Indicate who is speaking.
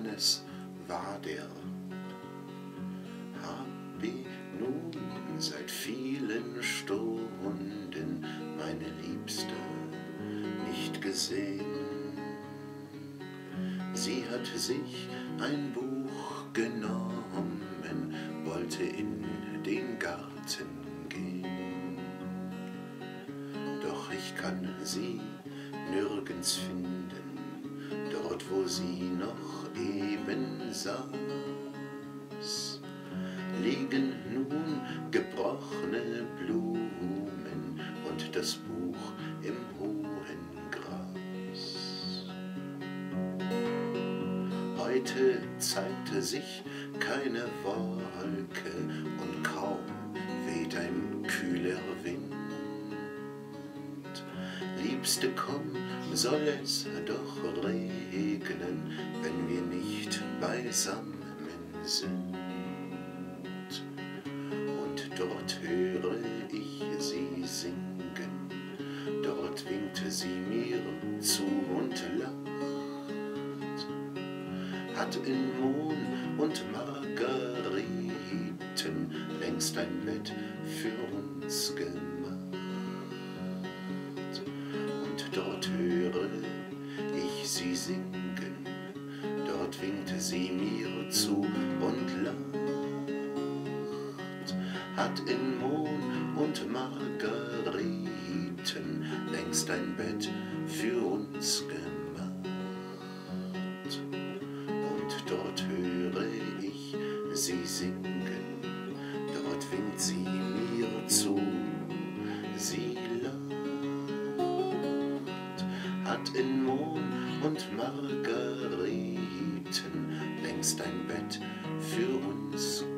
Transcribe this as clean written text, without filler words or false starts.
Speaker 1: Mannes war der. Hab ich nun seit vielen Stunden meine Liebste nicht gesehen. Sie hat sich ein Buch genommen, wollte in den Garten gehen. Doch ich kann sie nirgends finden, dort wo sie noch eben saß, liegen nun gebrochene Blumen und das Buch im hohen Gras. Heute zeigte sich keine Wolke und kaum weht ein kühler Wind. Liebste, komm, soll es doch regnen, wenn wir nicht beisammen sind. Und dort höre ich sie singen, dort winkte sie mir zu und lacht, hat in Mohn und Margariten längst ein Bett für uns gemacht. Dort höre ich sie singen, dort winkte sie mir zu und lacht, hat in Mohn und Margariten längst ein Bett für uns gemacht. Und dort höre ich sie singen, dort winkt sie mir zu, sie lacht, hat in Mohn und Margariten längst ein Bett für uns